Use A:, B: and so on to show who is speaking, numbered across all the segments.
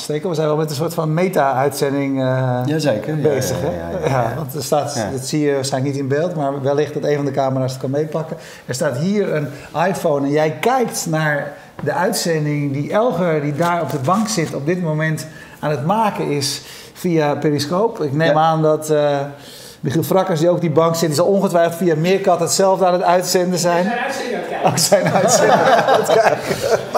A: Stekel. We zijn wel met een soort van meta-uitzending bezig. Ja, want er staat, dat zie je waarschijnlijk niet in beeld, maar wellicht dat een van de camera's het kan meepakken. Er staat hier een iPhone en jij kijkt naar de uitzending die Elger, die daar op de bank zit, op dit moment aan het maken is via Periscope. Ik neem aan dat Michiel Frakkers, die ook op die bank zit, die zal ongetwijfeld via Meerkat hetzelfde aan het uitzenden zijn. Zijn uitzending aan het kijken.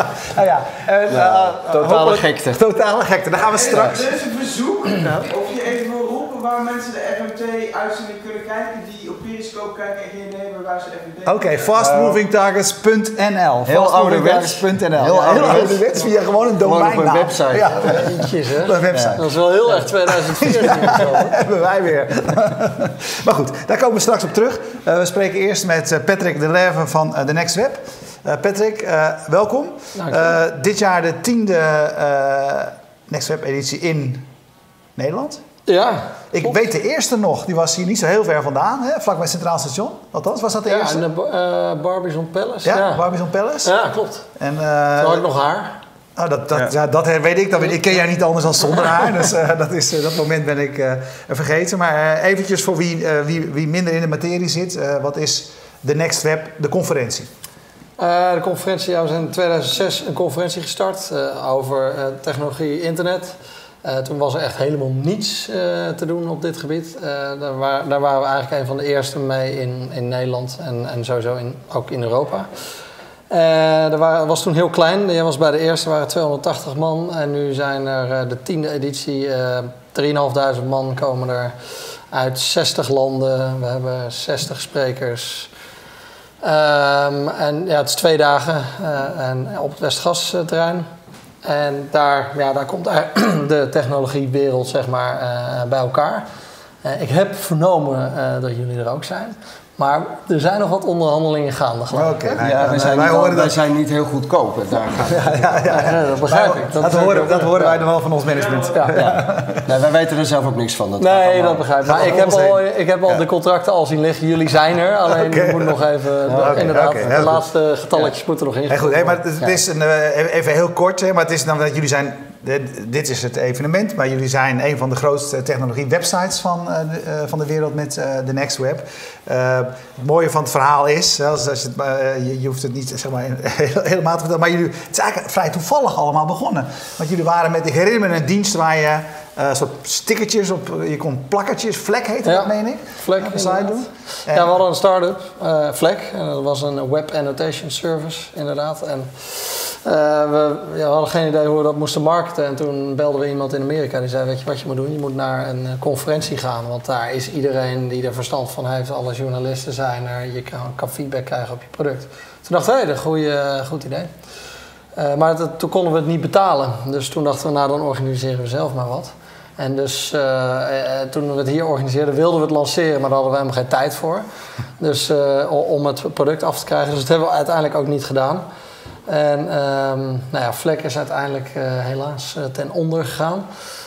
B: Totale gekte.
A: Totale gekte, daar gaan we straks.
C: Er is een verzoek of je even wil roepen waar mensen de FMT-uitzending kunnen kijken die op Periscope kijken en geen idee hebben waar ze FMT
A: Oké, fastmovingtargets.nl.
B: Heel ouderwets.
A: Heel ouderwets via gewoon een domeinnaam.
B: Gewoon op een website.
A: Ja.
D: Eentjes, hè?
A: Een website.
D: Dat is wel heel erg 2014.
A: Hebben wij weer. Maar goed, daar komen we straks op terug. We spreken eerst met Patrick de Leve van The Next Web. Patrick, welkom. Dit jaar de 10e Next Web editie in Nederland.
D: Ja.
A: Ik weet de eerste nog, die was hier niet zo heel ver vandaan, hè? Vlakbij het Centraal Station. Althans, was dat de eerste?
D: Ja, in de Barbizon Palace.
A: Ja, Barbizon Palace.
D: Ja, klopt.
A: En,
D: toen had ik nog haar.
A: Oh, dat weet ik. Ik ken jou niet anders dan zonder haar. Dus dat moment ben ik vergeten. Maar eventjes voor wie minder in de materie zit. Wat is The Next Web, de conferentie?
D: De conferentie, we zijn in 2006 een conferentie gestart over technologie, internet. Toen was er echt helemaal niets te doen op dit gebied. Daar waren we eigenlijk een van de eerste mee in Nederland en sowieso ook in Europa. Was toen heel klein. Je was bij de eerste, waren 280 man. En nu zijn er de 10e editie, 3.500 man komen er uit 60 landen. We hebben 60 sprekers. En ja, het is 2 dagen en op het Westgasterrein. En daar komt de technologiewereld zeg maar, bij elkaar. Ik heb vernomen dat jullie er ook zijn. Maar er zijn nog wat onderhandelingen gaande, geloof ik.
B: Wij zijn niet heel goedkoop.
D: Dat begrijp ik.
A: Dat horen wij dan wel van ons management.
B: Nee, wij weten er zelf ook niks van.
D: Dat begrijp ik. Maar ik heb al de contracten al zien liggen. Jullie zijn er. Alleen we moeten nog even... de laatste getalletjes moeten nog in.
A: Goed, maar het is even heel kort. Maar het is dan dat jullie zijn... Dit is het evenement, maar jullie zijn een van de grootste technologie-websites van de wereld met The Next Web. Het mooie van het verhaal is, je hoeft het niet zeg maar, helemaal te vertellen, maar het is eigenlijk vrij toevallig allemaal begonnen. Want jullie waren ik herinner me een dienst waar je soort stickertjes op, je kon plakkertjes, Vlek heette dat, meen ik?
D: Vlek,
A: op de site doen.
D: Ja, we hadden een start-up, Vlek, en dat was een web annotation service, inderdaad. En we hadden geen idee hoe we dat moesten marketen. En toen belden we iemand in Amerika die zei, weet je wat je moet doen? Je moet naar een conferentie gaan, want daar is iedereen die er verstand van heeft. Alle journalisten zijn er, je kan feedback krijgen op je product. Toen dachten we, dat is een goed idee. Maar toen konden we het niet betalen. Dus toen dachten we, dan organiseren we zelf maar wat. En dus toen we het hier organiseerden, wilden we het lanceren, maar daar hadden we helemaal geen tijd voor. Dus om het product af te krijgen. Dus dat hebben we uiteindelijk ook niet gedaan. En Vlek is uiteindelijk helaas ten onder gegaan.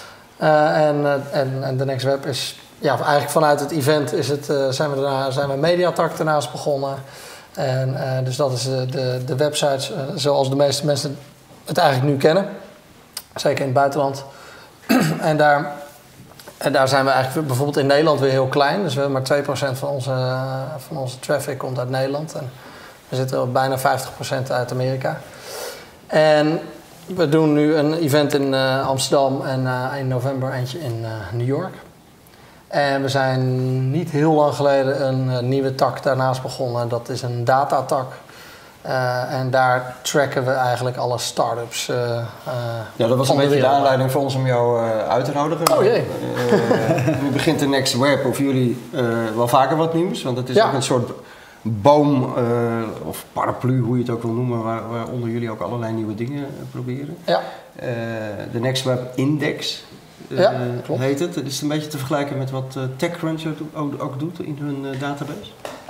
D: En The Next Web is... Ja, eigenlijk vanuit het event zijn we Mediatak daarnaast begonnen. En dus dat is de website zoals de meeste mensen het eigenlijk nu kennen. Zeker in het buitenland. En daar zijn we eigenlijk bijvoorbeeld in Nederland weer heel klein. Dus we hebben maar 2% van onze traffic komt uit Nederland. En we zitten op bijna 50% uit Amerika. En we doen nu een event in Amsterdam en in november eentje in New York. En we zijn niet heel lang geleden een nieuwe tak daarnaast begonnen. Dat is een datatak. En daar tracken we eigenlijk alle start-ups.
B: Dat was een beetje de aanleiding voor ons om jou uit te nodigen.
D: Oh jee.
B: Nu begint de Next Web, of jullie wel vaker wat nieuws. Want het is ook een soort boom of paraplu, hoe je het ook wil noemen, waaronder jullie ook allerlei nieuwe dingen proberen.
D: Ja.
B: De Next Web Index heet het. Het is een beetje te vergelijken met wat TechCrunch ook doet in hun database.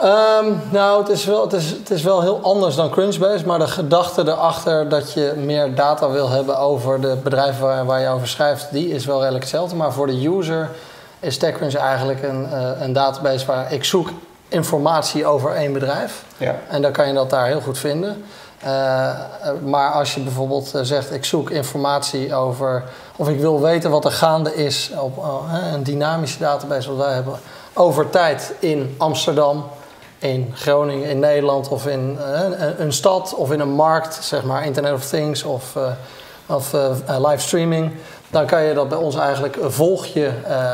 D: Het is wel heel anders dan Crunchbase, maar de gedachte erachter dat je meer data wil hebben over de bedrijven waar je over schrijft, die is wel redelijk hetzelfde. Maar voor de user is TechCrunch eigenlijk een database waar ik zoek informatie over één bedrijf. Ja. En dan kan je dat daar heel goed vinden. Maar als je bijvoorbeeld zegt, ik zoek informatie over, of ik wil weten wat er gaande is op een dynamische database wat wij hebben, over tijd in Amsterdam, in Groningen, in Nederland of in een stad of in een markt, zeg maar Internet of Things of livestreaming, dan kan je dat bij ons eigenlijk volg je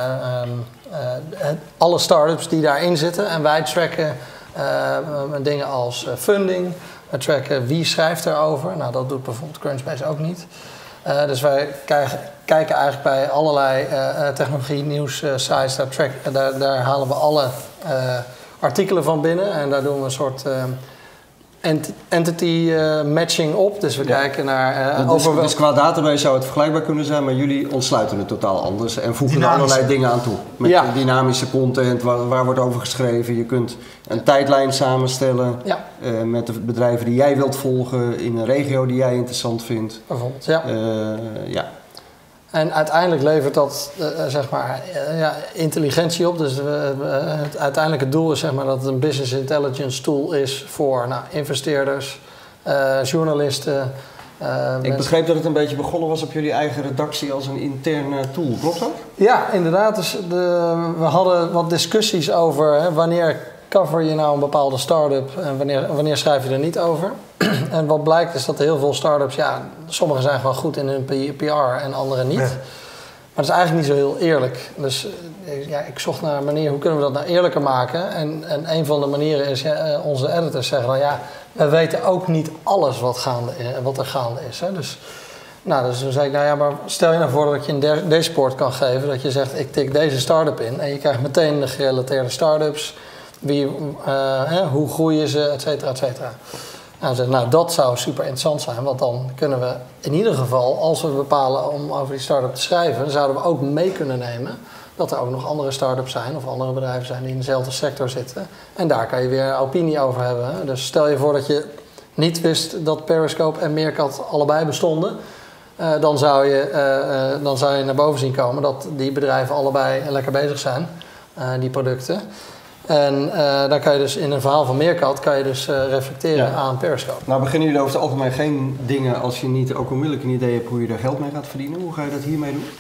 D: alle startups die daarin zitten en wij tracken dingen als funding. We tracken wie schrijft erover. Nou, dat doet bijvoorbeeld Crunchbase ook niet. Dus wij kijken eigenlijk bij allerlei technologie nieuws sites. Daar halen we alle artikelen van binnen. En daar doen we een soort entity matching op. Dus we kijken naar...
B: Dus qua database zou het vergelijkbaar kunnen zijn, maar jullie ontsluiten het totaal anders en voegen er allerlei dingen aan toe. Met dynamische content, waar wordt over geschreven. Je kunt een tijdlijn samenstellen met de bedrijven die jij wilt volgen in een regio die jij interessant vindt.
D: Bijvoorbeeld, En uiteindelijk levert dat intelligentie op. Dus het uiteindelijke doel is zeg maar, dat het een business intelligence tool is voor investeerders, journalisten.
B: Ik begreep dat het een beetje begonnen was op jullie eigen redactie als een interne tool. Klopt dat?
D: Ja, inderdaad. Dus we hadden wat discussies over wanneer cover je nou een bepaalde start-up en wanneer schrijf je er niet over. En wat blijkt is dat heel veel start-ups, sommige zijn gewoon goed in hun PR en andere niet. Ja. Maar dat is eigenlijk niet zo heel eerlijk. Dus ik zocht naar een manier, hoe kunnen we dat nou eerlijker maken? En een van de manieren is, onze editors zeggen dan, we weten ook niet alles wat er gaande is. Hè? Dus toen zei ik, maar stel je nou voor dat je een dashboard kan geven, dat je zegt, ik tik deze start-up in en je krijgt meteen de gerelateerde start-ups, hoe groeien ze, et cetera, et cetera. Dat zou super interessant zijn, want dan kunnen we in ieder geval, als we bepalen om over die start-up te schrijven, dan zouden we ook mee kunnen nemen dat er ook nog andere start-ups zijn of andere bedrijven zijn die in dezelfde sector zitten. En daar kan je weer opinie over hebben. Hè? Dus stel je voor dat je niet wist dat Periscope en Meerkat allebei bestonden, dan zou je naar boven zien komen dat die bedrijven allebei lekker bezig zijn, die producten. En dan kan je dus in een verhaal van Meerkat reflecteren aan Periscope.
B: Nou beginnen jullie over het algemeen geen dingen als je niet ook onmiddellijk een idee hebt hoe je er geld mee gaat verdienen. Hoe ga je dat hiermee doen?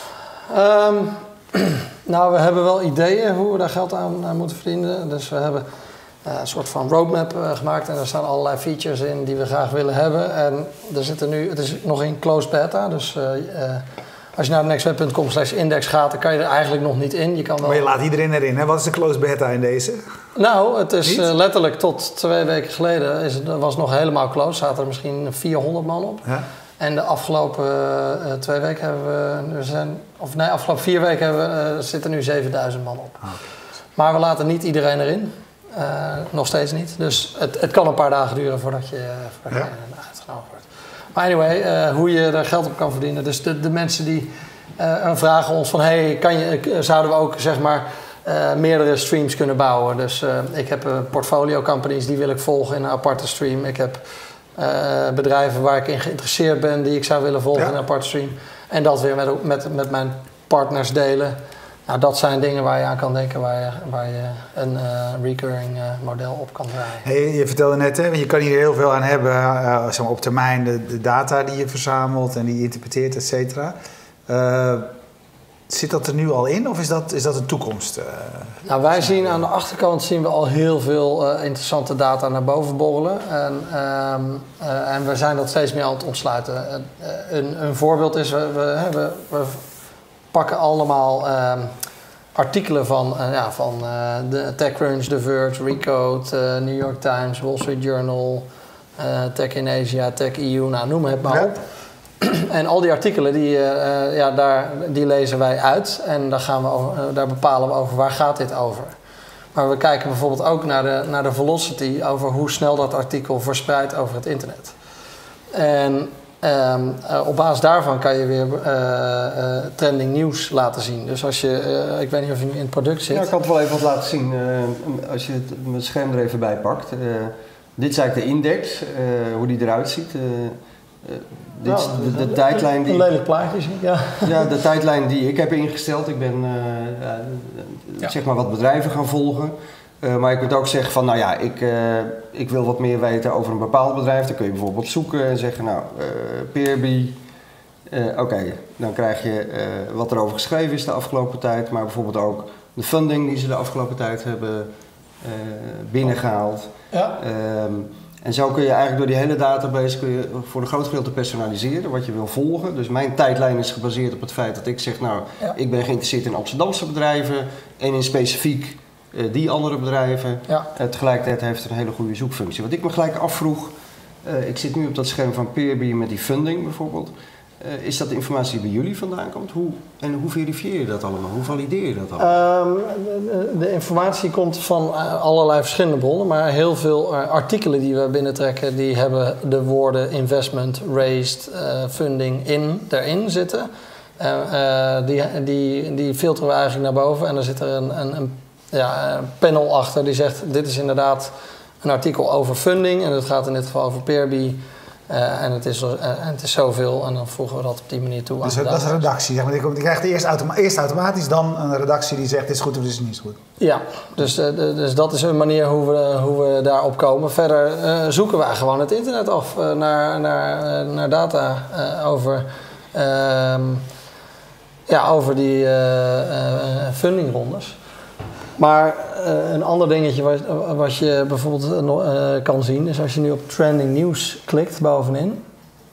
D: We hebben wel ideeën hoe we daar geld aan moeten verdienen. Dus we hebben een soort van roadmap gemaakt en daar staan allerlei features in die we graag willen hebben. En het is nog in closed beta, dus als je naar nextweb.com/index gaat, dan kan je er eigenlijk nog niet in.
A: Maar je laat iedereen erin, hè? Wat is de closed beta in deze?
D: Nou, het is letterlijk tot 2 weken geleden was het nog helemaal closed. Zaten er misschien 400 man op. Ja. En de afgelopen 2 weken afgelopen 4 weken zitten nu 7000 man op. Okay. Maar we laten niet iedereen erin. Nog steeds niet. Dus het kan een paar dagen duren voordat je uitgenodigd wordt. Maar anyway, hoe je er geld op kan verdienen. Dus de mensen die vragen ons van, zouden we ook zeg maar meerdere streams kunnen bouwen. Dus ik heb portfolio companies die wil ik volgen in een aparte stream. Ik heb bedrijven waar ik in geïnteresseerd ben die ik zou willen volgen in een aparte stream. En dat weer met mijn partners delen. Nou, dat zijn dingen waar je aan kan denken, waar je een recurring model op kan draaien.
A: Je vertelde net, want je kan hier heel veel aan hebben, op termijn de data die je verzamelt en die je interpreteert, et cetera. Zit dat er nu al in of is dat een toekomst?
D: Wij zien aan de achterkant al heel veel interessante data naar boven borrelen. En we zijn dat steeds meer aan het ontsluiten. Een voorbeeld is, we pakken allemaal artikelen van de TechCrunch, The Verge, Recode, New York Times, Wall Street Journal, Tech in Asia, Tech EU, noem het maar op. En al die artikelen die lezen wij uit en daar bepalen we over waar gaat dit over. Maar we kijken bijvoorbeeld ook naar de velocity over hoe snel dat artikel verspreidt over het internet. En op basis daarvan kan je weer trending nieuws laten zien. Dus als je, ik weet niet of je nu in het product zit.
B: Ja, ik kan het wel even wat laten zien als je het scherm er even bij pakt. Dit is eigenlijk de index, hoe die eruit ziet. Dit is de tijdlijn die...
D: Een lelijk plaatje zie ik, ja.
B: Ja, de tijdlijn die ik heb ingesteld. Ik ben zeg maar wat bedrijven gaan volgen. Maar je kunt ook zeggen van, nou ja, ik wil wat meer weten over een bepaald bedrijf. Dan kun je bijvoorbeeld zoeken en zeggen, nou, Peerby. Oké, dan krijg je wat er over geschreven is de afgelopen tijd. Maar bijvoorbeeld ook de funding die ze de afgelopen tijd hebben binnengehaald. Ja. En zo kun je eigenlijk door die hele database voor een groot gedeelte personaliseren wat je wil volgen. Dus mijn tijdlijn is gebaseerd op het feit dat ik zeg, nou, ik ben geïnteresseerd in Amsterdamse bedrijven en in specifiek die andere bedrijven. Ja. Tegelijkertijd heeft het een hele goede zoekfunctie. Wat ik me gelijk afvroeg, ik zit nu op dat scherm van Peerby met die funding bijvoorbeeld. Is dat de informatie die bij jullie vandaan komt? Hoe verifieer je dat allemaal? Hoe valideer je dat allemaal?
D: De informatie komt van allerlei verschillende bronnen, maar heel veel artikelen die we binnentrekken, die hebben de woorden investment, raised, funding erin zitten. Die filteren we eigenlijk naar boven en dan zit er een panel achter die zegt, dit is inderdaad een artikel over funding en het gaat in dit geval over Peerby. En het is zoveel en dan voegen we dat op die manier toe.
A: Dus dat is een redactie, zeg maar. Je krijgt eerst automatisch, dan een redactie die zegt dit is goed of dit is niet goed.
D: Ja, dus dat is een manier hoe we daarop komen. Verder zoeken wij gewoon het internet af naar data over die fundingrondes. Maar een ander dingetje wat je bijvoorbeeld kan zien is als je nu op trending news klikt bovenin.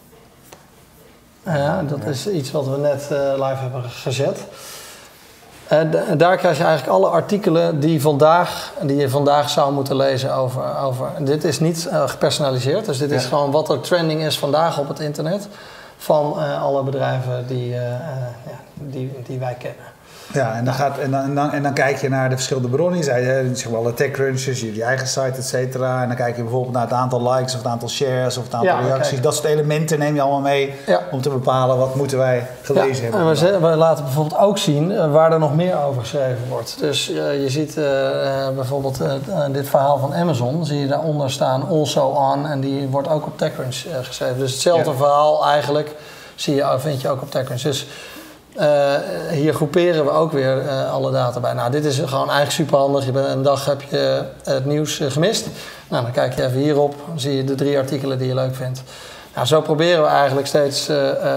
D: Dat is iets wat we net live hebben gezet. Daar krijg je eigenlijk alle artikelen die je vandaag zou moeten lezen over. Dit is niet gepersonaliseerd, dus dit is gewoon wat er trending is vandaag op het internet van alle bedrijven die wij kennen.
A: Ja, en dan kijk je naar de verschillende bronnen. Je zei, zeg maar, alle TechCrunchers, jullie eigen site, et cetera. En dan kijk je bijvoorbeeld naar het aantal likes of het aantal shares of het aantal reacties. Kijk. Dat soort elementen neem je allemaal mee om te bepalen wat moeten wij gelezen hebben.
D: En we laten bijvoorbeeld ook zien waar er nog meer over geschreven wordt. Dus je ziet bijvoorbeeld dit verhaal van Amazon, zie je daaronder staan also on en die wordt ook op TechCrunch geschreven. Dus hetzelfde verhaal eigenlijk vind je ook op TechCrunch. Dus hier groeperen we ook weer alle data bij. Nou, dit is gewoon eigenlijk super handig. Een dag heb je het nieuws gemist. Nou, dan kijk je even hierop. Dan zie je de 3 artikelen die je leuk vindt. Nou, zo proberen we eigenlijk steeds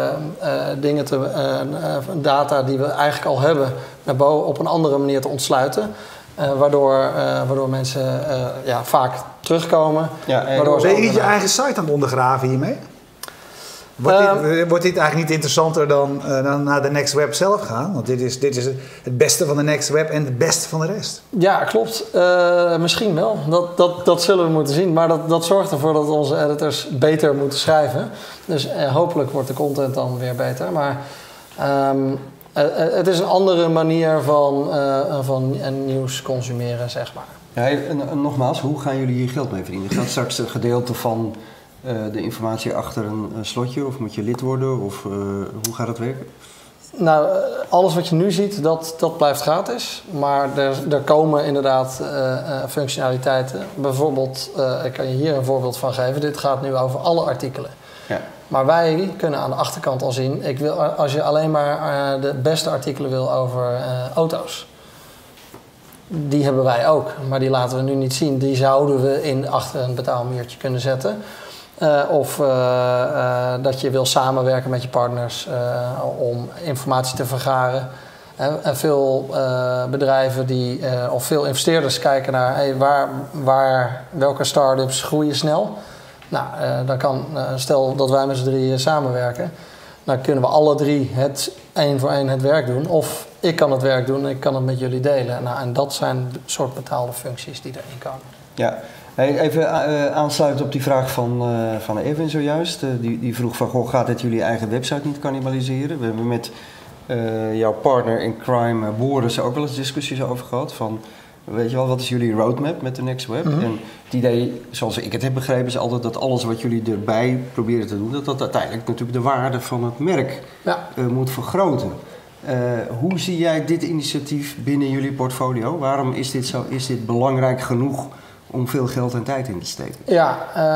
D: data die we eigenlijk al hebben naar boven op een andere manier te ontsluiten. Waardoor mensen vaak terugkomen.
A: Ben je niet je eigen site aan het ondergraven hiermee? Wordt dit eigenlijk niet interessanter dan naar de Next Web zelf gaan? Want dit is het beste van de Next Web en het beste van de rest.
D: Ja, klopt. Misschien wel. Dat zullen we moeten zien. Maar dat zorgt ervoor dat onze editors beter moeten schrijven. Dus hopelijk wordt de content dan weer beter. Maar het is een andere manier van nieuws consumeren, zeg maar.
B: Ja, en nogmaals, hoe gaan jullie hier geld mee verdienen? Gaat straks een gedeelte van de informatie achter een slotje of moet je lid worden of hoe gaat dat werken?
D: Nou, alles wat je nu ziet, dat blijft gratis. Maar er komen inderdaad functionaliteiten. Bijvoorbeeld, ik kan je hier een voorbeeld van geven. Dit gaat nu over alle artikelen. Ja. Maar wij kunnen aan de achterkant al zien, als je alleen maar de beste artikelen wil over auto's. Die hebben wij ook, maar die laten we nu niet zien. Die zouden we achter een betaalmuurtje kunnen zetten. Dat je wil samenwerken met je partners om informatie te vergaren. En veel bedrijven of veel investeerders kijken naar welke start-ups groeien snel. Nou, stel dat wij met z'n 3 samenwerken, dan kunnen we alle 3 één voor één het werk doen. Of ik kan het werk doen en ik kan het met jullie delen. Nou, en dat zijn de soort betaalde functies die erin komen.
B: Ja. Even aansluiten op die vraag van Evan zojuist. Die vroeg van, gaat dit jullie eigen website niet cannibaliseren? We hebben met jouw partner in crime, Boris, ook wel eens discussies over gehad. Van, weet je wel, wat is jullie roadmap met de Next Web? Mm-hmm. En het idee, zoals ik het heb begrepen, is altijd dat alles wat jullie erbij proberen te doen, dat uiteindelijk natuurlijk de waarde van het merk moet vergroten. Hoe zie jij dit initiatief binnen jullie portfolio? Waarom is dit belangrijk genoeg om veel geld en tijd in te steken?
D: Ja,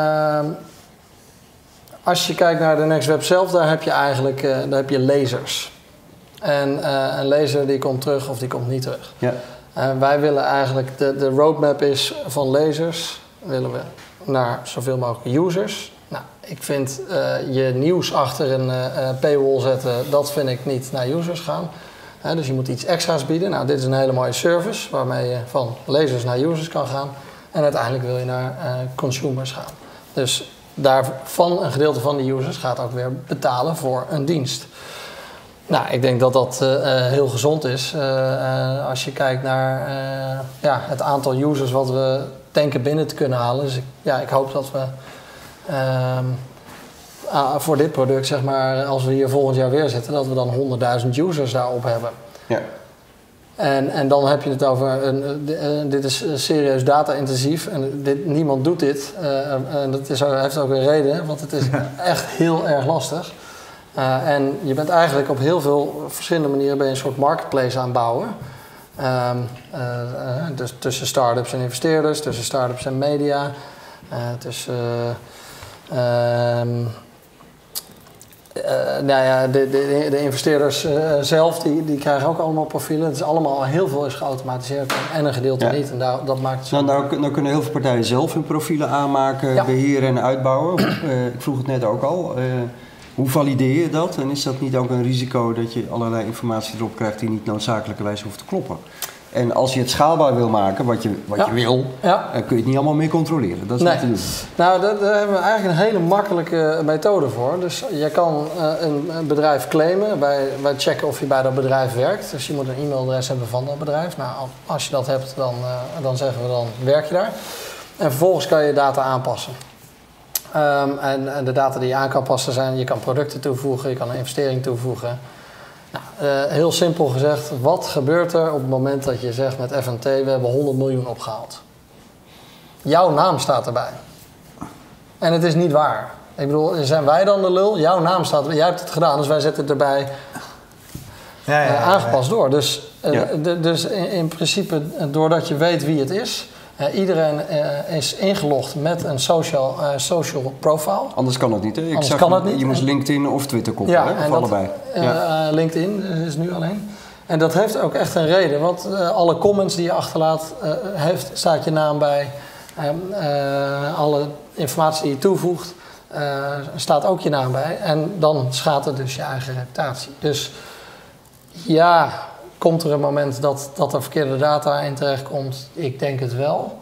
D: als je kijkt naar de Next Web zelf, daar heb je eigenlijk lezers. En een lezer die komt terug of die komt niet terug. Ja. Wij willen eigenlijk, de roadmap is van lezers, willen we naar zoveel mogelijk users. Nou, ik vind je nieuws achter een paywall zetten, dat vind ik niet naar users gaan. Dus je moet iets extra's bieden. Nou, dit is een hele mooie service waarmee je van lezers naar users kan gaan. En uiteindelijk wil je naar consumers gaan. Dus daarvan een gedeelte van de users gaat ook weer betalen voor een dienst. Nou, ik denk dat dat heel gezond is. Als je kijkt naar het aantal users wat we denken binnen te kunnen halen. Dus ik hoop dat we voor dit product, zeg maar, als we hier volgend jaar weer zitten, dat we dan 100.000 users daarop hebben. Ja. En dan heb je het over, dit is serieus data-intensief en niemand doet dit. En dat heeft ook een reden, want het is echt heel erg lastig. En je bent eigenlijk op heel veel verschillende manieren een soort marketplace aan het bouwen. Dus tussen start-ups en investeerders, tussen start-ups en media, tussen... de investeerders zelf, die krijgen ook allemaal profielen. Het is allemaal, heel veel is geautomatiseerd en een gedeelte niet. En dat maakt het zo.
B: Nou kunnen heel veel partijen zelf hun profielen aanmaken, beheren en uitbouwen. Ik vroeg het net ook al. Hoe valideer je dat? En is dat niet ook een risico dat je allerlei informatie erop krijgt die niet noodzakelijkerwijs hoeft te kloppen? En als je het schaalbaar wil maken, wat je wil, kun je het niet allemaal meer controleren. Dat is niet te doen.
D: Nou, daar hebben we eigenlijk een hele makkelijke methode voor. Dus je kan een bedrijf claimen. Wij checken of je bij dat bedrijf werkt. Dus je moet een e-mailadres hebben van dat bedrijf. Nou, als je dat hebt, dan zeggen we dan werk je daar. En vervolgens kan je data aanpassen. En de data die je aan kan passen zijn, je kan producten toevoegen, je kan een investering toevoegen. Nou, heel simpel gezegd, wat gebeurt er op het moment dat je zegt met FMT, we hebben 100 miljoen opgehaald? Jouw naam staat erbij. En het is niet waar. Ik bedoel, zijn wij dan de lul? Jouw naam staat erbij, jij hebt het gedaan, dus wij zetten het erbij aangepast door. Dus in principe, doordat je weet wie het is, iedereen is ingelogd met een social profile.
B: Anders kan het niet, hè? Je moest LinkedIn of Twitter koppelen, of allebei.
D: LinkedIn is nu alleen. En dat heeft ook echt een reden, want alle comments die je achterlaat, staat je naam bij. Alle informatie die je toevoegt, staat ook je naam bij. En dan schaadt het dus je eigen reputatie. Dus ja... Komt er een moment dat er verkeerde data in terechtkomt? Ik denk het wel.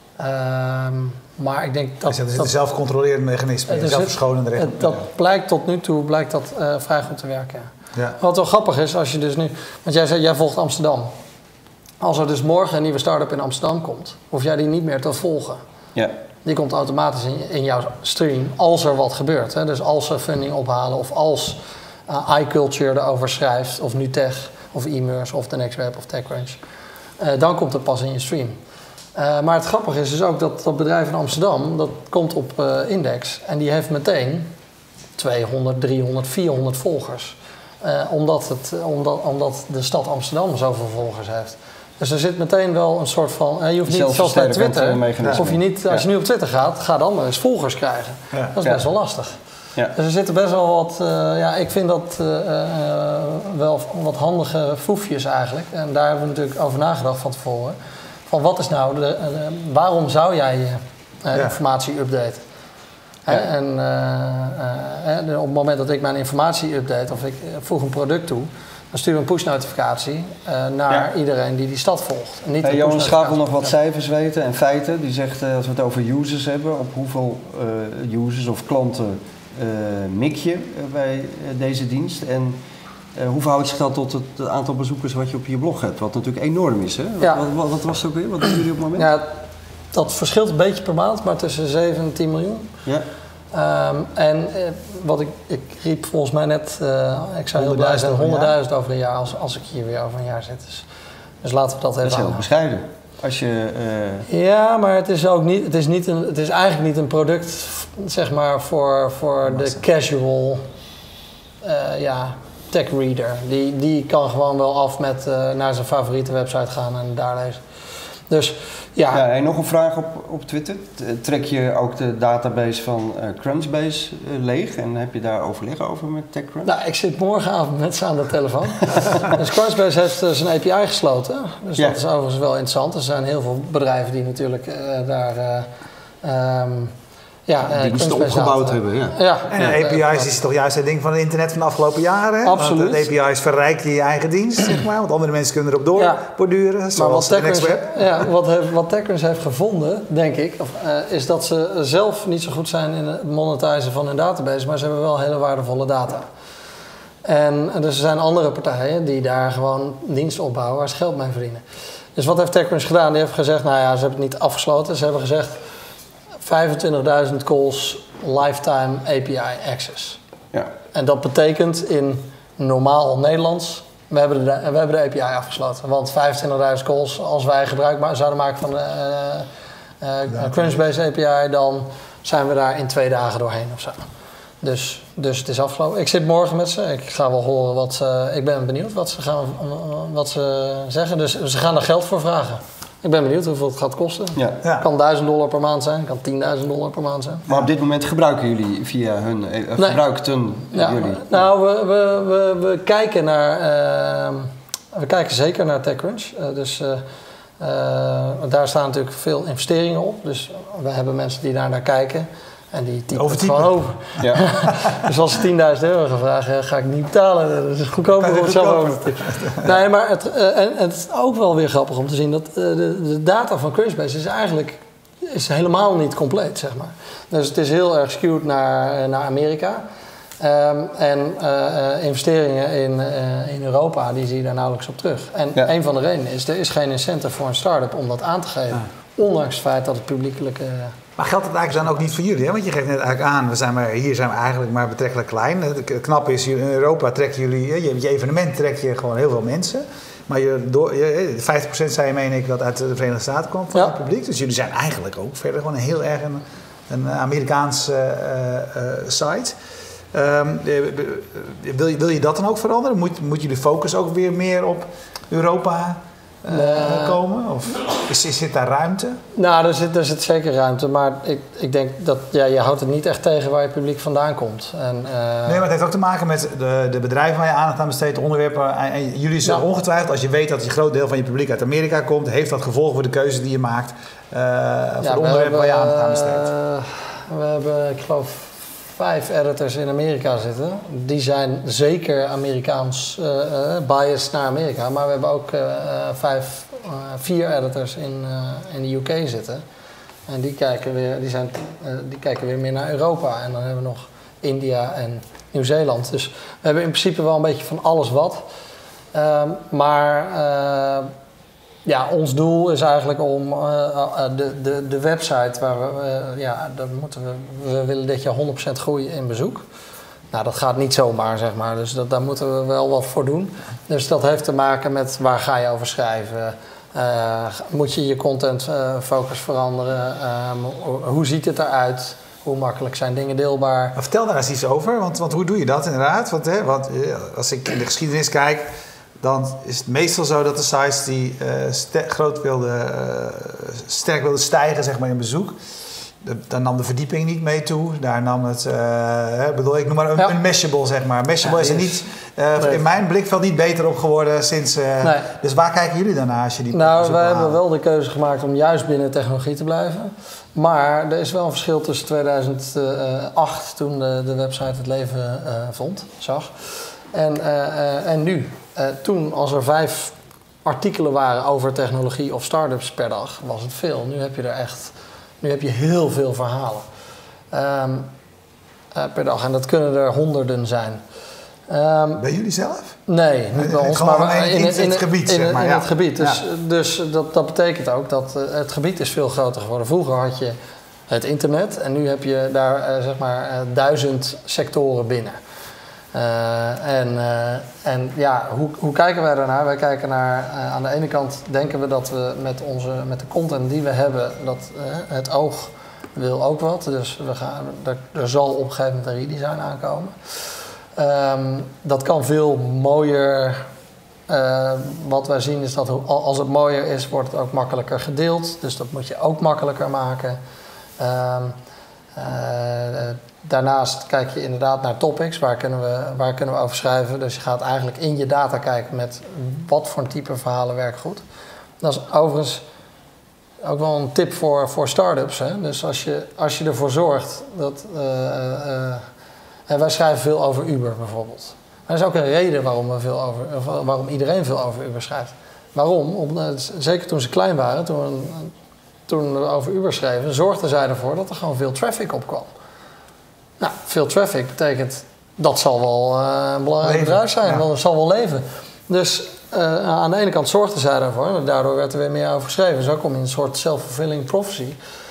D: Maar ik denk dat...
A: Het is een zelfcontrolerend mechanisme, een zelfverschonende
D: blijkt tot nu toe vrij goed te werken. Ja. Wat wel grappig is, als je dus nu... Want jij zei, jij volgt Amsterdam. Als er dus morgen een nieuwe start-up in Amsterdam komt, hoef jij die niet meer te volgen. Ja. Die komt automatisch in jouw stream als er wat gebeurt. Hè? Dus als ze funding ophalen of als iCulture erover schrijft of NuTech... of e-merse, of The Next Web, of TechCrunch. Dan komt het pas in je stream. Maar het grappige is dus ook dat bedrijf in Amsterdam, dat komt op Index. En die heeft meteen 200, 300, 400 volgers. Omdat de stad Amsterdam zoveel volgers heeft. Dus er zit meteen wel een soort van... je hoeft niet, zoals bij Twitter, hoef je niet, als je nu op Twitter gaat, ga dan maar eens volgers krijgen. Ja. Dat is best wel lastig. Ja. Dus er zitten best wel wat... ik vind dat wel wat handige foefjes eigenlijk. En daar hebben we natuurlijk over nagedacht van tevoren. Van wat is nou waarom zou jij je informatie updaten? Ja. En op het moment dat ik mijn informatie update of ik voeg een product toe, dan stuur we een push-notificatie naar iedereen die stad volgt.
B: Johan Schaap wil nog wat cijfers weten en feiten. Die zegt, als we het over users hebben, op hoeveel users of klanten mik je bij deze dienst? En hoe verhoudt zich dat tot het aantal bezoekers wat je op je blog hebt? Wat natuurlijk enorm is, hè? Ja. Wat was het ook weer? Wat doen jullie op het moment?
D: Ja, dat verschilt een beetje per maand, maar tussen 7 en 10 miljoen. Ja. Wat ik riep volgens mij net, ik zou heel blij zijn, 100.000 over een jaar als ik hier weer over een jaar zit. Dus laten we dat even
B: Dat is heel bescheiden. Als je,
D: Ja, maar het is ook niet. Het is eigenlijk niet een product, zeg maar, voor de casual tech reader. Die kan gewoon wel af met naar zijn favoriete website gaan en daar lezen. Dus ja.
B: En nog een vraag op Twitter. Trek je ook de database van Crunchbase leeg? En heb je daar overleg over met TechCrunch?
D: Nou, ik zit morgenavond met ze aan de telefoon. Dus Crunchbase heeft zijn API gesloten. Dus dat is overigens wel interessant. Er zijn heel veel bedrijven die natuurlijk daar...
B: diensten opgebouwd hebben,
A: En API's is toch juist het ding van het internet van de afgelopen jaren? Hè?
D: Absoluut.
A: Want de API's verrijken je eigen dienst, zeg maar. Want andere mensen kunnen erop doorborduren, zoals de Next Web.
D: Wat TechCrunch heeft gevonden, denk ik, is dat ze zelf niet zo goed zijn in het monetizen van hun database, maar ze hebben wel hele waardevolle data. En dus er zijn andere partijen die daar gewoon diensten opbouwen waar ze geld mee verdienen. Dus wat heeft TechCrunch gedaan? Die heeft gezegd, ze hebben het niet afgesloten. Ze hebben gezegd 25.000 calls lifetime API access. Ja. En dat betekent in normaal Nederlands, we hebben de API afgesloten. Want 25.000 calls, als wij gebruik zouden maken van de Crunchbase API, dan zijn we daar in 2 dagen doorheen of zo. Dus het is afgelopen. Ik zit morgen met ze. Ik ga wel horen ik ben benieuwd wat ze zeggen. Dus ze gaan er geld voor vragen. Ik ben benieuwd hoeveel het gaat kosten. Het kan $1.000 per maand zijn, het kan $10.000 per maand zijn.
B: Maar op dit moment gebruiken jullie via hun... jullie?
D: Nou, we kijken naar... we kijken zeker naar TechCrunch. Daar staan natuurlijk veel investeringen op. Dus we hebben mensen die daar naar kijken. En die typen het gewoon over. Ja. Dus als ze €10.000 gaan vragen, ga ik niet betalen. Dat is goedkoper om het zelf over te typen. Nee, maar het is ook wel weer grappig om te zien dat de data van Crunchbase is helemaal niet compleet, zeg maar. Dus het is heel erg skewed naar Amerika. Investeringen in Europa, die zie je daar nauwelijks op terug. En een van de redenen is, er is geen incentive voor een start-up om dat aan te geven. Ondanks het feit dat het publiekelijk...
A: Maar geldt het eigenlijk dan ook niet voor jullie? Hè? Want je geeft net eigenlijk aan, hier zijn we eigenlijk maar betrekkelijk klein. Het knappe is, in Europa trekken jullie, je evenement trek je gewoon heel veel mensen. Maar 50% zei je, meen ik, dat uit de Verenigde Staten komt van het publiek. Dus jullie zijn eigenlijk ook verder gewoon heel erg een Amerikaans site. Wil je dat dan ook veranderen? Moet je de focus ook weer meer op Europa komen? Of zit daar ruimte?
D: Nou, er zit zeker ruimte. Maar ik denk dat je houdt het niet echt tegen waar je publiek vandaan komt. Nee,
A: maar het heeft ook te maken met de bedrijven waar je aandacht aan besteedt, de onderwerpen. En jullie zijn ongetwijfeld, als je weet dat een groot deel van je publiek uit Amerika komt, heeft dat gevolgen voor de keuze die je maakt voor de onderwerpen waar je aandacht aan besteedt.
D: We hebben, ik geloof, 5 editors in Amerika zitten. Die zijn zeker Amerikaans biased naar Amerika. Maar we hebben ook 4 editors in de UK zitten. En die kijken weer meer naar Europa. En dan hebben we nog India en Nieuw-Zeeland. Dus we hebben in principe wel een beetje van alles wat. Ons doel is eigenlijk om de website waar we willen dit jaar 100% groeien in bezoek. Nou, dat gaat niet zomaar, zeg maar. Dus daar moeten we wel wat voor doen. Dus dat heeft te maken met waar ga je over schrijven. Moet je je content focus veranderen? Hoe ziet het eruit? Hoe makkelijk zijn dingen deelbaar?
A: Maar vertel daar eens iets over, want hoe doe je dat inderdaad? Want als ik in de geschiedenis kijk, dan is het meestal zo dat de sites die sterk wilden stijgen, zeg maar, in bezoek, dan nam de verdieping niet mee toe. Daar nam het, ik noem maar een Mashable, zeg maar. Mashable is er niet, in mijn blikveld niet beter op geworden sinds... Nee. Dus waar kijken jullie dan naar als je die...
D: Nou, wij hebben wel de keuze gemaakt om juist binnen technologie te blijven. Maar er is wel een verschil tussen 2008, toen de website het leven zag, en nu. Toen, als er 5 artikelen waren over technologie of start-ups per dag, was het veel. Nu heb je heel veel verhalen per dag. En dat kunnen er honderden zijn.
A: Bij jullie zelf?
D: Nee, niet bij ons, maar
A: in het gebied, zeg maar.
D: In het gebied. Dus dat betekent ook dat het gebied is veel groter geworden. Vroeger had je het internet en nu heb je daar 1000 sectoren binnen. Hoe kijken wij daarnaar? Wij kijken naar, aan de ene kant denken we dat we met de content die we hebben, dat het oog wil ook wat. Dus er zal op een gegeven moment een redesign aankomen. Dat kan veel mooier wat wij zien is dat als het mooier is, wordt het ook makkelijker gedeeld. Dus dat moet je ook makkelijker maken. Daarnaast kijk je inderdaad naar topics, waar kunnen we over schrijven. Dus je gaat eigenlijk in je data kijken met wat voor een type verhalen werkt goed. Dat is overigens ook wel een tip voor start-ups. Hè? Dus als je ervoor zorgt dat... en wij schrijven veel over Uber bijvoorbeeld. Er is ook een reden waarom iedereen veel over Uber schrijft. Waarom? Zeker toen ze klein waren, toen we over Uber schreven, zorgden zij ervoor dat er gewoon veel traffic opkwam. Nou, veel traffic betekent dat zal wel een belangrijk bedrijf zijn, want het zal wel leven. Dus aan de ene kant zorgden zij daarvoor en daardoor werd er weer meer over geschreven. Zo kom je in een soort self-fulfilling prophecy.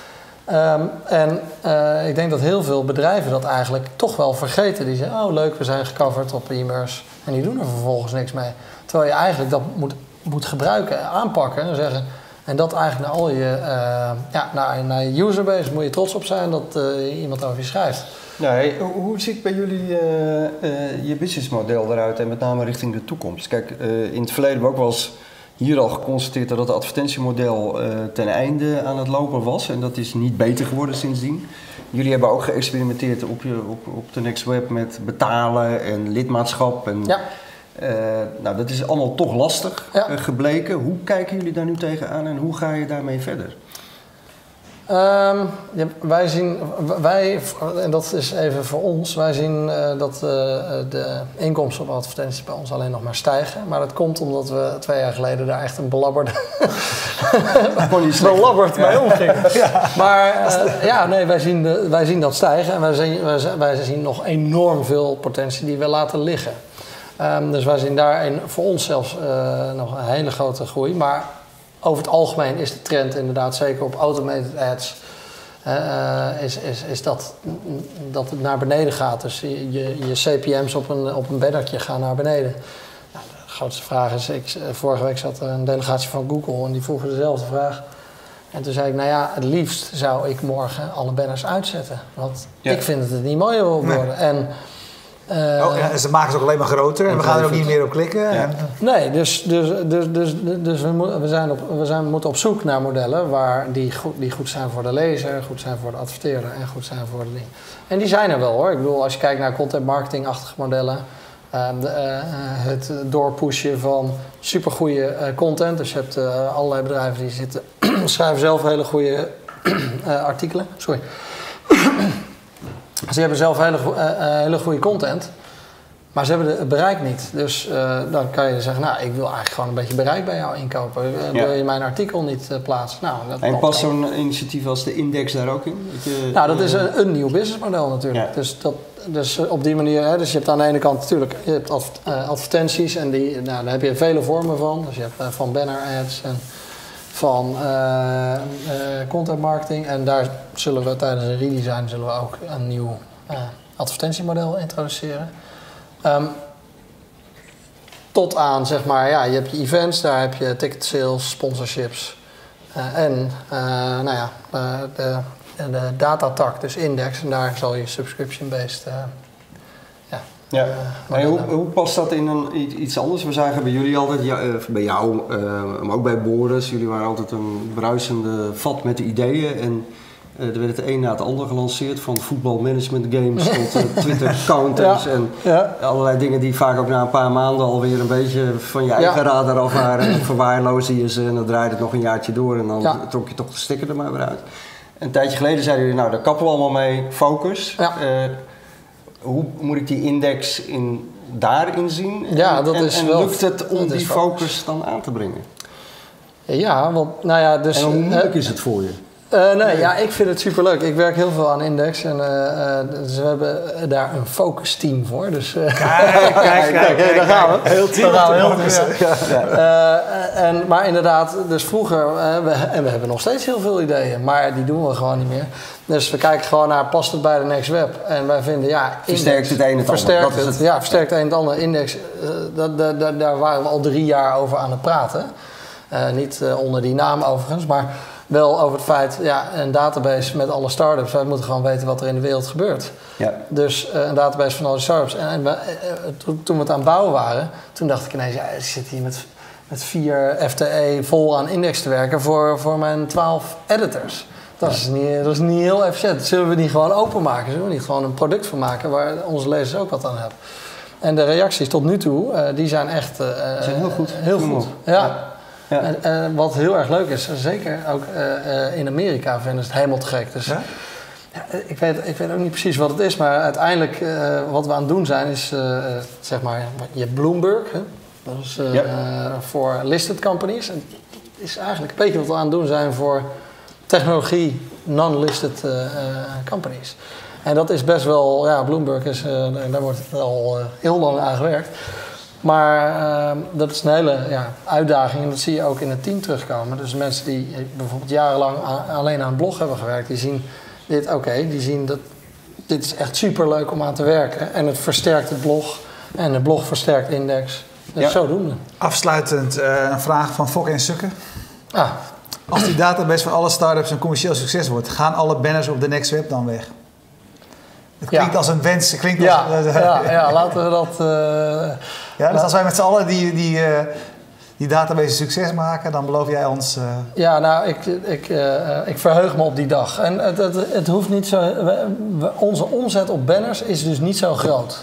D: Ik denk dat heel veel bedrijven dat eigenlijk toch wel vergeten. Die zeggen, oh leuk, we zijn gecoverd op e-mails. En die doen er vervolgens niks mee. Terwijl je eigenlijk dat moet gebruiken, aanpakken en zeggen... En dat eigenlijk naar al je, naar je userbase moet je trots op zijn dat iemand over je schrijft.
B: Nou, hoe ziet bij jullie je businessmodel eruit en met name richting de toekomst? Kijk, in het verleden hebben we ook wel eens hier al geconstateerd dat het advertentiemodel ten einde aan het lopen was. En dat is niet beter geworden sindsdien. Jullie hebben ook geëxperimenteerd op de Next Web met betalen en lidmaatschap. En, nou, dat is allemaal toch lastig gebleken. Hoe kijken jullie daar nu tegenaan en hoe ga je daarmee verder? En dat is even voor ons, wij zien dat de inkomsten op advertenties bij ons alleen nog maar stijgen. Maar dat komt omdat we 2 jaar geleden daar echt een belabberd mee omgingen. Maar wij zien dat stijgen en wij zien nog enorm veel potentie die we laten liggen. Dus wij zien daar voor ons zelfs nog een hele grote groei. Maar over het algemeen is de trend inderdaad, zeker op automated ads, is dat het naar beneden gaat. Dus je CPM's op een bannertje gaan naar beneden. Nou, de grootste vraag is, vorige week zat er een delegatie van Google en die vroegen dezelfde vraag. En toen zei ik, nou ja, het liefst zou ik morgen alle banners uitzetten. Want ik vind dat het niet mooier wil worden. En
A: ze maken ze ook alleen maar groter en we gaan er ook niet meer op klikken.
D: Ja. Nee, dus we moeten op zoek naar modellen die goed zijn voor de lezer, goed zijn voor de adverteerder en goed zijn voor de ding. En die zijn er wel hoor. Ik bedoel, als je kijkt naar content marketing-achtige modellen, het doorpushen van supergoeie content. Dus je hebt allerlei bedrijven die schrijven zelf hele goede artikelen. Sorry. Ze hebben zelf hele goede content, maar ze hebben het bereik niet. Dus dan kan je zeggen, nou, ik wil eigenlijk gewoon een beetje bereik bij jou inkopen. Wil je mijn artikel niet plaatsen? Nou,
B: en past zo'n initiatief als de Index daar ook in?
D: Dat is een nieuw businessmodel natuurlijk. Ja. Dus op die manier, dus je hebt aan de ene kant natuurlijk advertenties en daar heb je vele vormen van. Dus je hebt van banner ads en van content marketing. En daar zullen we tijdens een redesign ook een nieuw advertentiemodel introduceren. Tot aan, zeg maar, je hebt je events, daar heb je ticket sales, sponsorships de datatak, dus Index. En daar zal je subscription-based
B: hoe past dat in iets anders? We zagen bij jullie altijd, bij jou, maar ook bij Boris, jullie waren altijd een bruisende vat met ideeën. En er werd het een na het ander gelanceerd, van voetbalmanagement games tot Twitter-counters en allerlei dingen die vaak ook na een paar maanden alweer een beetje van je eigen radar af waren. En verwaarloosde je ze en dan draaide het nog een jaartje door en dan trok je toch de sticker er maar weer uit. Een tijdje geleden zeiden jullie, nou daar kappen we allemaal mee, focus. Ja. Hoe moet ik die index daarin zien?
D: Ja, dat is
B: en
D: wel.
B: Lukt het om die focus dan aan te brengen?
D: Ja, want nou ja, dus.
B: En hoe moeilijk is het voor je?
D: Ik vind het superleuk. Ik werk heel veel aan Index en dus we hebben daar een focus team voor. Dus, kijk, daar gaan we.
A: Heel team.
D: Maar inderdaad, dus vroeger, we hebben nog steeds heel veel ideeën, maar die doen we gewoon niet meer. Dus we kijken gewoon naar, past het bij de Next Web? En wij vinden,
B: versterkt het een het ander.
D: Versterkt het een het ander. Index, daar waren we al 3 jaar over aan het praten. Niet onder die naam overigens, maar wel over het feit, een database met alle start-ups. Wij moeten gewoon weten wat er in de wereld gebeurt. Ja. Dus een database van alle start-ups. En toen we het aan het bouwen waren, toen dacht ik ineens, ik zit hier met 4 FTE vol aan index te werken voor mijn 12 editors. Dat is niet heel efficiënt. Zullen we die gewoon openmaken? Zullen we niet gewoon een product van maken waar onze lezers ook wat aan hebben? En de reacties tot nu toe, die zijn echt
B: zijn heel goed.
D: Heel goed. Ja. En wat heel erg leuk is, zeker ook in Amerika vinden ze het helemaal te gek. Dus, ik weet ook niet precies wat het is, maar uiteindelijk wat we aan het doen zijn is, zeg maar, je hebt Bloomberg, hè? Dat is voor listed companies. En dat is eigenlijk een beetje wat we aan het doen zijn voor technologie non-listed companies. En dat is best wel, Bloomberg is, daar wordt al heel lang aan gewerkt. Maar dat is een hele uitdaging en dat zie je ook in het team terugkomen. Dus mensen die bijvoorbeeld jarenlang alleen aan een blog hebben gewerkt, die zien dit, die zien dat dit is echt superleuk om aan te werken. En het versterkt het blog en de blog versterkt index. Dus zodoende.
A: Afsluitend een vraag van Fokke en Sukke. Als die database van alle start-ups een commercieel succes wordt, gaan alle banners op de Next Web dan weg? Het klinkt als een wens. Het klinkt
D: laten we dat...
A: dus als wij met z'n allen die database succes maken, dan beloof jij ons...
D: Ik verheug me op die dag. En het hoeft niet zo... Onze omzet op banners is dus niet zo groot.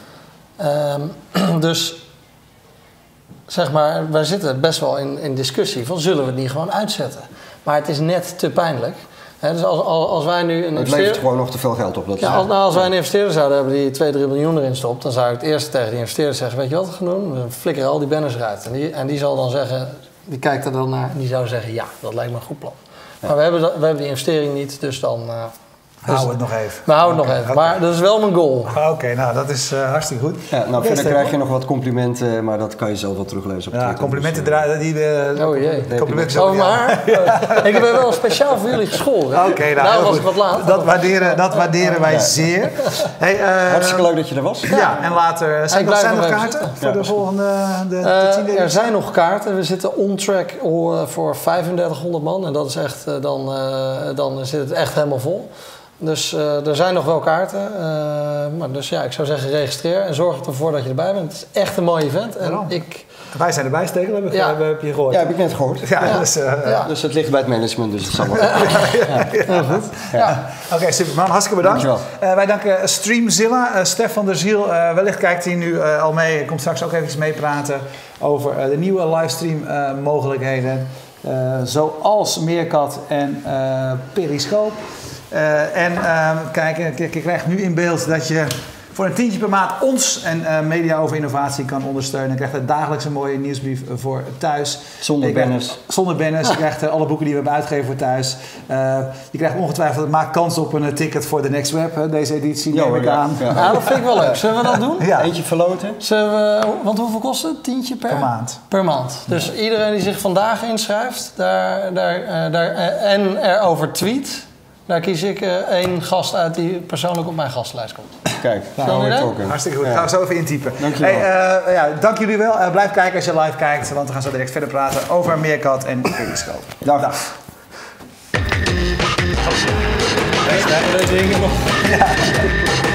D: Dus... Zeg maar, wij zitten best wel in discussie van zullen we het niet gewoon uitzetten. Maar het is net te pijnlijk. Dus als wij nu een
B: het levert gewoon nog te veel geld op.
D: Als wij een investeerder zouden hebben die 2-3 miljoen erin stopt, dan zou ik het eerst tegen die investeerder zeggen, weet je wat we gaan doen? We flikkeren al die banners eruit. En die zal dan zeggen, die kijkt er dan naar en die zou zeggen, ja, dat lijkt me een goed plan. Ja. Maar we hebben die investering niet, dus dan...
A: Houden we het nog even.
D: We houden het nog even, maar dat is wel mijn goal.
A: Oké, dat is hartstikke goed.
B: Ja, verder krijg je nog wat complimenten, maar dat kan je zelf wel teruglezen op Twitter.
A: Complimenten
D: complimenten over mijn haar? Ik heb wel speciaal voor jullie gescholden.
A: Nou
D: was ik wat laat.
A: Dat waarderen wij zeer.
B: Hartstikke leuk dat je er was.
A: Ja, en later zijn er nog kaarten voor de volgende de 10e editie?
D: Er zijn nog kaarten. We zitten on track voor 3500 man. En dat is echt, dan zit het echt helemaal vol. Dus er zijn nog wel kaarten. Maar dus ik zou zeggen registreer en zorg ervoor dat je erbij bent. Het is echt een mooi event. En
A: wij zijn erbij, Stekel, heb je gehoord.
B: Ja, heb ik net gehoord. Dus het ligt bij het management, dus het zal wel.
D: Heel goed.
A: Oké, superman. Hartstikke bedankt. Wij danken Streamzilla. Stefan der Ziel, wellicht kijkt hij nu al mee. Komt straks ook even meepraten over de nieuwe livestream mogelijkheden. Zoals Meerkat en Periscope. Kijk, je krijgt nu in beeld dat je voor een tientje per maand ons en Media over Innovatie kan ondersteunen. Je krijgt een dagelijks een mooie nieuwsbrief voor thuis.
B: Zonder banners.
A: Zonder banners. Je krijgt alle boeken die we hebben uitgegeven voor thuis. Je krijgt ongetwijfeld, het maakt kans op een ticket voor de Next Web. Deze editie neem ik aan.
D: Ja, dat vind ik wel leuk. Zullen we dat doen?
B: Ja. Eentje verloten.
D: Want hoeveel kost het? Tientje per
A: maand.
D: Per maand. Dus iedereen die zich vandaag inschrijft en erover tweet... Daar kies ik 1 gast uit die persoonlijk op mijn gastenlijst komt.
B: Kijk,
A: hartstikke goed. Gaan we zo even intypen. Dank jullie wel. Blijf kijken als je live kijkt, want we gaan zo direct verder praten over Meerkat en Periscope. Dag. Deze dingen nog.